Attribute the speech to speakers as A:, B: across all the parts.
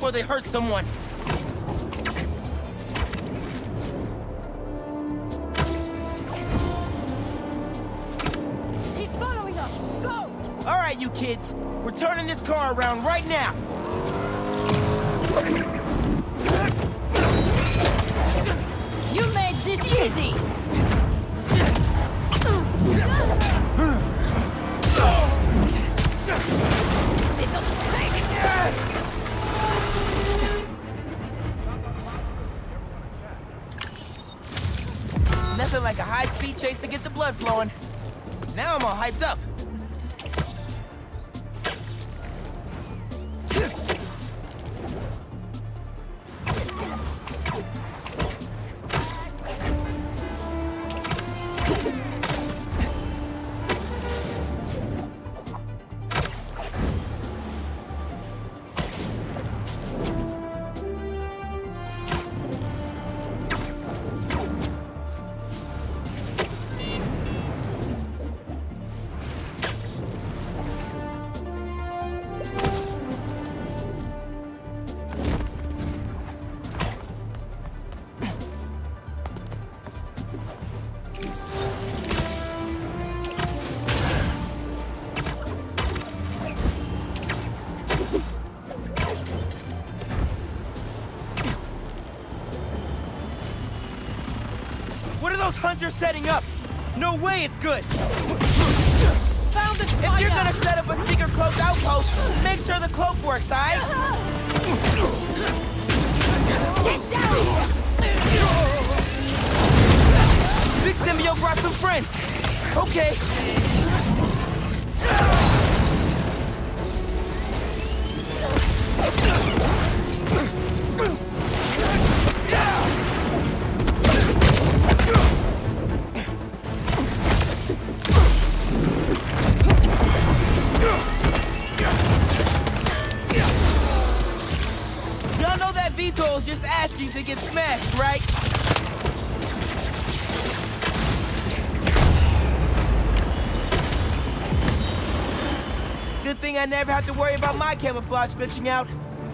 A: before they hurt someone.
B: He's following us! Go!
A: All right, you kids. We're turning this car around right now.
B: You made this easy!
A: Nothing like a high-speed chase to get the blood flowing. Now I'm all hyped up. What are those hunters setting up? No way it's good!
B: Found the
A: If you're gonna set up a secret cloak outpost, make sure the cloak works, alright?
B: Get down!
A: Big Symbiote brought some friends. Okay. Y'all know that Vito's just asking to get smashed, right? Good thing I never have to worry about my camouflage glitching out.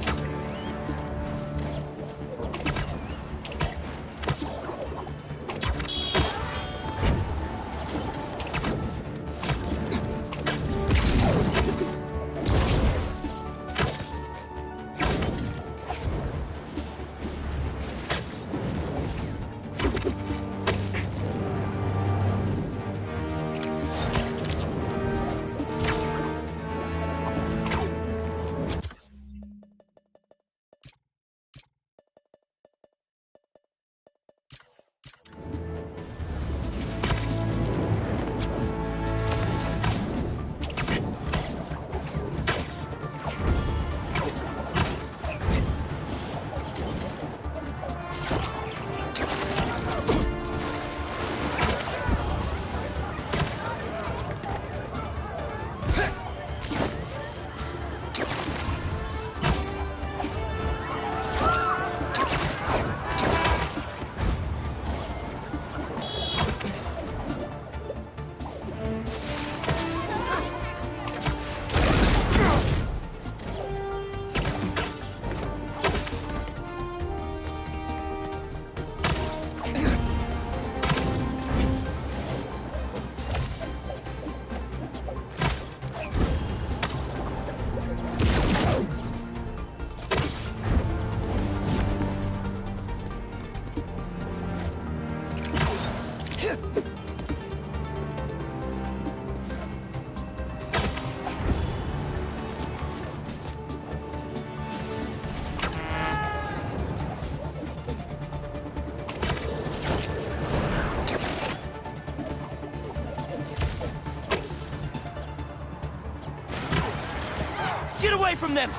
A: Get away from them!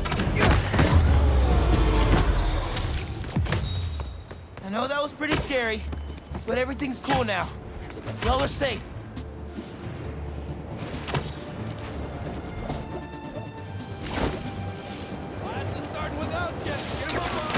A: I know that was pretty scary. But everything's cool now. Y'all are safe.
C: Blast is starting without you. Get him up.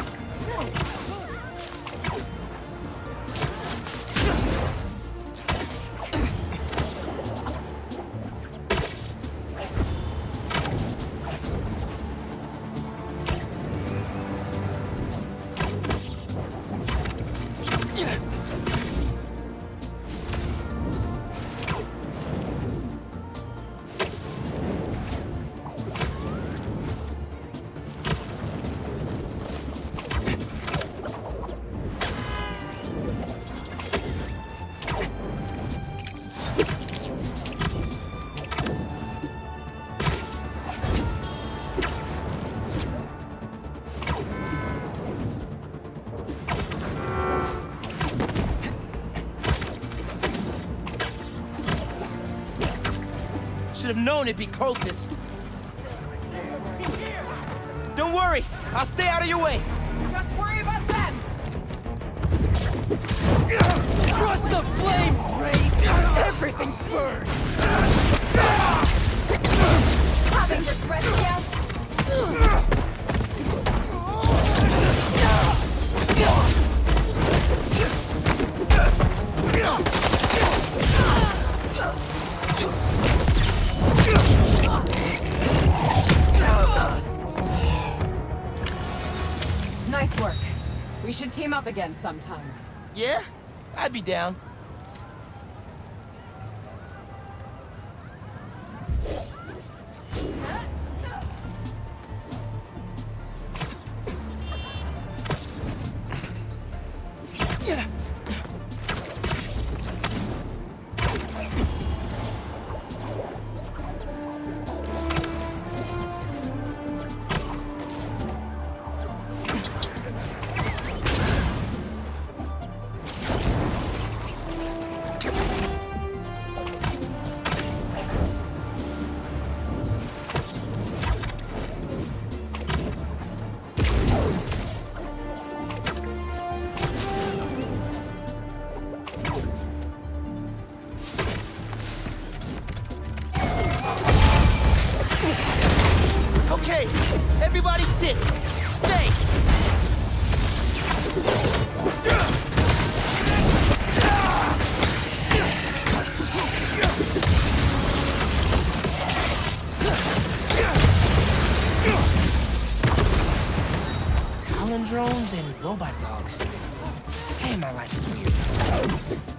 A: Should have known it'd be cultists. Don't worry, I'll stay out of your way.
B: Just worry about them!
A: Trust the flame, Ray! Everything burns!
B: Having regrets yet? Nice work. We should team up again sometime.
A: Yeah? I'd be down. Okay, everybody sit. Stay. Talon drones and robot dogs. Hey, my life is weird.